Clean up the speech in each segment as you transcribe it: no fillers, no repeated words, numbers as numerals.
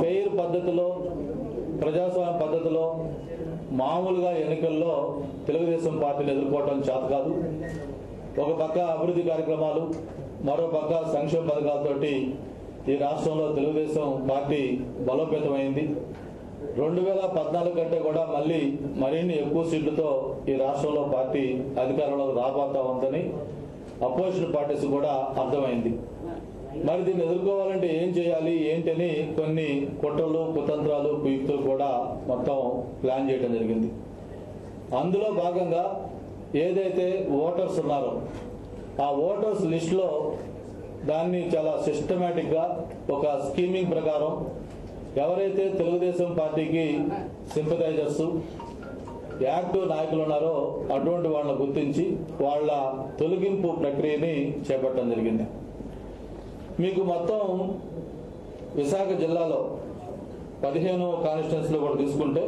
Fair పద్ధతిలో ప్రజాస్వామ్య పద్ధతిలో మామూలుగా ఎన్నికల్లో తెలుగుదేశం పార్టీని ఎదుర్కోవడం చేత కాదు. ఒక పక్క అభివృద్ధి కార్యక్రమాలు, మరో పక్క సంక్షేమ పథకాలతోటి ఈ రాష్ట్రంలో తెలుగుదేశం పార్టీ బలోపేతమైంది. 2014 కంటే కూడా మరిన్ని ఎక్కువ సీట్లతో ఈ రాష్ట్రంలో పార్టీ అధికారంలోకి రాబోతా ఉందని అపోజిషన్ పార్టీస్ కూడా అర్థమైంది. మరి దీన్ని ఎదుర్కోవాలంటే ఏం చేయాలి ఏంటని కొన్ని కుట్రలు, కుతంత్రాలు, కుయుక్తులు కూడా మొత్తం ప్లాన్ చేయడం జరిగింది. అందులో భాగంగా ఏదైతే ఓటర్స్ ఉన్నారో ఆ ఓటర్స్ లిస్ట్ లో దాన్ని చాలా సిస్టమేటిక్ గా ఒక స్కీమింగ్ ప్రకారం ఎవరైతే తెలుగుదేశం పార్టీకి సింపథైజర్స్, యాక్టివ్ నాయకులు ఉన్నారో అటువంటి వాళ్ళని గుర్తించి వాళ్ళ తొలగింపు ప్రక్రియని చేపట్టడం జరిగింది. మీకు మొత్తం విశాఖ జిల్లాలో 15 కాన్స్టిట్యున్సీలు కూడా తీసుకుంటే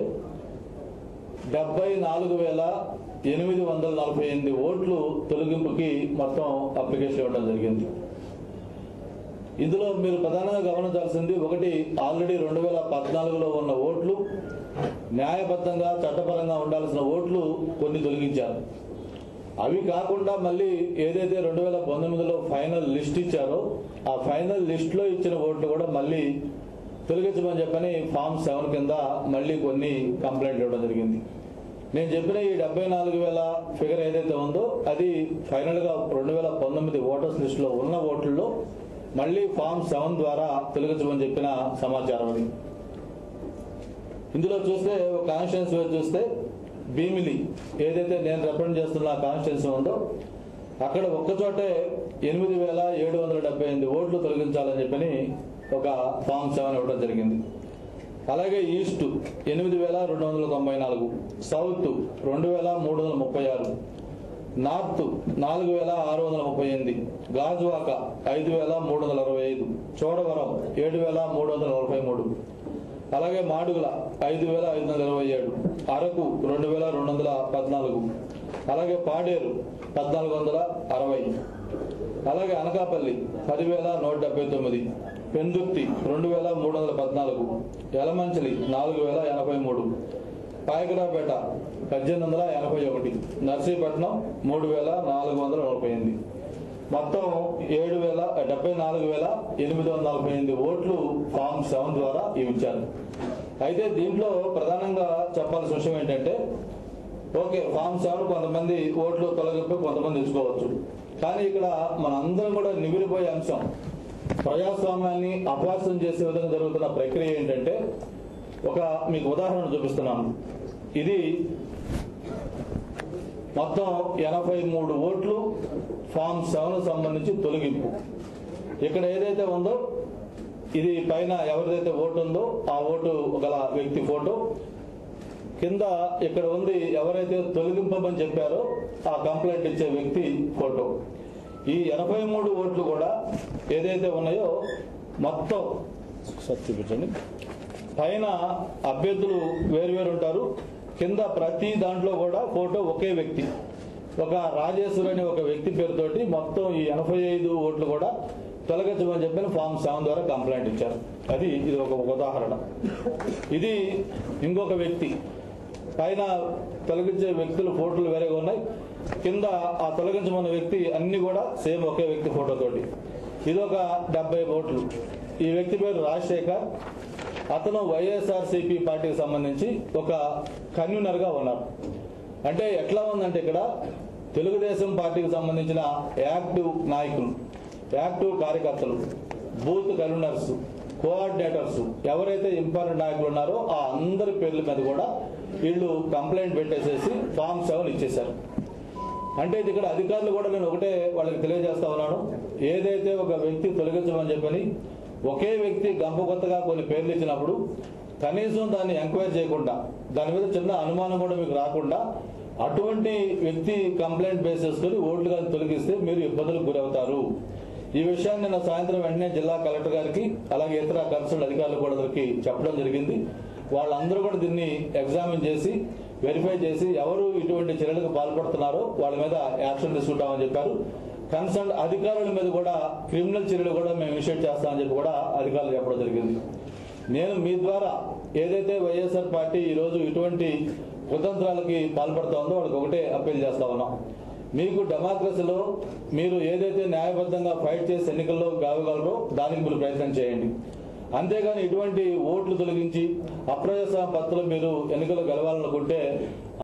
74,848 ఓట్లు తొలగింపుకి మొత్తం అప్లికేషన్ ఇవ్వడం జరిగింది. ఇందులో మీరు ప్రధానంగా గమనించాల్సింది ఒకటి, ఆల్రెడీ 2014లో ఉన్న ఓట్లు, న్యాయబద్ధంగా చట్టపరంగా ఉండాల్సిన ఓట్లు కొన్ని తొలగించారు. అవి కాకుండా మళ్ళీ ఏదైతే 2019లో ఫైనల్ లిస్ట్ ఇచ్చారో ఆ ఫైనల్ లిస్ట్ లో ఇచ్చిన ఓట్లు కూడా మళ్ళీ తొలగించమని చెప్పని ఫామ్ 7 కింద మళ్ళీ కొన్ని కంప్లైంట్ ఇవ్వడం జరిగింది. నేను చెప్పిన ఈ 74,000 ఫిగర్ ఏదైతే ఉందో అది ఫైనల్ గా 2019 ఓటర్స్ లిస్ట్ లో ఉన్న ఓట్లలో మళ్ళీ ఫామ్ 7 ద్వారా తొలగించమని చెప్పిన సమాచారం అది. ఇందులో చూస్తే ఒక కాన్స్టిట్యున్సీ చూస్తే భీమిలి ఏదైతే నేను రిప్రజెంట్ చేస్తున్న కాన్స్టిట్యున్సీ ఉందో అక్కడ ఒక్కచోటే 8,778 ఓట్లు తొలగించాలని చెప్పని ఒక ఫామ్ 7 ఇవ్వడం జరిగింది. అలాగే east 8,294, south 2,336, north 4,638, Gajuwaka 5,365, Chodavaram 7,343, అలాగే మాడుగుల 5,527, అరకు 2,214, అలాగే పాడేరు 1,460, అలాగే అనకాపల్లి 10,179, పెందుర్తి 2,314, యలమంచిలి 4,083, పాయకరాపేట 1,881, నర్సీపట్నం 3,448, మొత్తం 74,848 ఓట్లు ఫామ్ 7 ద్వారా ఇచ్చారు. అయితే దీంట్లో ప్రధానంగా చెప్పాల్సిన విషయం ఏంటంటే, ఓకే ఫామ్ 7 కొంతమంది ఓట్లు తొలగింపు కొంతమంది ఇచ్చుకోవచ్చు, కానీ ఇక్కడ మనందరం కూడా నిమిరిపోయే అంశం ప్రజాస్వామ్యాన్ని అపహాస్యం చేసే విధంగా జరుగుతున్న ప్రక్రియ ఏంటంటే, మీకు ఉదాహరణ చూపిస్తున్నాను. ఇది మొత్తం 83 ఓట్లు ఫామ్ 7 సంబంధించి తొలగింపు. ఇక్కడ ఏదైతే ఉందో ఇది పైన ఎవరిదైతే ఓటు ఉందో ఆ ఓటు గల వ్యక్తి ఫోటో, కింద ఇక్కడ ఉంది ఎవరైతే తొలగింపమని చెప్పారో ఆ కంప్లైంట్ ఇచ్చే వ్యక్తి ఫోటో. ఈ 83 ఓట్లు కూడా ఏదైతే ఉన్నాయో మొత్తం చూపించండి. పైన అభ్యర్థులు వేరువేరు ఉంటారు, కింద ప్రతి దాంట్లో కూడా ఫోటో ఒకే వ్యక్తి, ఒక రాజేశ్వర్ అనే ఒక వ్యక్తి పేరుతోటి మొత్తం ఈ 85 ఓట్లు కూడా తొలగించమని చెప్పిన ఫామ్ 7 ద్వారా కంప్లైంట్ ఇచ్చారు. ఇది ఒక ఉదాహరణ. ఇది ఇంకొక వ్యక్తి, పైన తొలగించే వ్యక్తుల ఫోటోలు వేరేగా ఉన్నాయి, కింద ఆ తొలగించమన్న వ్యక్తి అన్ని కూడా సేమ్ ఒకే వ్యక్తి ఫోటోతోటి. ఇదొక 70 ఓట్లు. ఈ వ్యక్తి పేరు రాజశేఖర్, అతను వైఎస్ఆర్సీపీ పార్టీకి సంబంధించి ఒక కన్వీనర్ గా ఉన్నారు. అంటే ఎట్లా ఉందంటే ఇక్కడ తెలుగుదేశం పార్టీకి సంబంధించిన యాక్టివ్ నాయకులు, యాక్టివ్ కార్యకర్తలు, బూత్ కన్వీనర్స్, కోఆర్డినేటర్స్, ఎవరైతే ఇంపార్టెంట్ నాయకులు ఉన్నారో ఆ అందరి పేర్ల మీద కూడా వీళ్ళు కంప్లైంట్ పెట్టేసేసి ఫామ్ 7 ఇచ్చేశారు. అంటే ఇక్కడ అధికారులు కూడా నేను ఒకటే వాళ్ళకి తెలియజేస్తా ఉన్నాను, ఏదైతే ఒక వ్యక్తి తొలగించమని చెప్పని ఒకే వ్యక్తి గంపకొత్తగా కొన్ని పేర్లు ఇచ్చినప్పుడు కనీసం దాన్ని ఎంక్వైరీ చేయకుండా, దాని మీద చిన్న అనుమానం కూడా మీకు రాకుండా అటువంటి వ్యక్తి కంప్లైంట్ బేస్ చేసుకుని ఓట్లు కానీ తొలగిస్తే మీరు ఇబ్బందులకు గురవుతారు. ఈ విషయాన్ని నిన్న సాయంత్రం వెంటనే జిల్లా కలెక్టర్ గారికి అలాగే ఇతర కన్సర్న్ అధికారులు కూడా చెప్పడం జరిగింది. వాళ్ళందరూ కూడా దీన్ని ఎగ్జామిన్ చేసి వెరిఫై చేసి ఎవరు ఇటువంటి చర్యలకు పాల్పడుతున్నారో వాళ్ళ మీద యాక్షన్ తీసుకుంటామని చెప్పారు. కన్సర్న్ అధికారుల మీద కూడా క్రిమినల్ చర్యలు కూడా మేము ఇనిషియేట్ చేస్తామని చెప్పి కూడా అధికారులు చెప్పడం జరిగింది. నేను మీ ద్వారా ఏదైతే వైఎస్ఆర్ పార్టీ ఈరోజు ఇటువంటి కుతంత్రాలకి పాల్పడుతోందో వాళ్ళకి ఒకటే అప్పీల్ చేస్తా ఉన్నాం. మీకు డెమోక్రసీలో మీరు ఏదైతే న్యాయబద్ధంగా ఫైట్ చేసి ఎన్నికల్లో కావగలరో దానికి మీరు ప్రయత్నం చేయండి. అంతేగాని ఇటువంటి ఓట్లు తొలగించి అప్రజాస్వామ్య పద్ధతిలో మీరు ఎన్నికలు గెలవాలనుకుంటే